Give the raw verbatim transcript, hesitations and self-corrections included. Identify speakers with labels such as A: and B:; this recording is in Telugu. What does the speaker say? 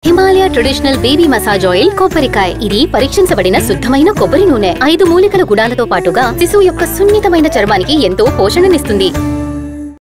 A: Himalaya traditional baby massage oil కొబ్బరికాయ. ఇది పరీక్షించబడిన శుద్ధమైన కొబ్బరి నూనె. ఐదు మూలికల గుణాలతో పాటుగా శిశువు యొక్క సున్నితమైన చర్మానికి ఎంతో పోషణనిస్తుంది.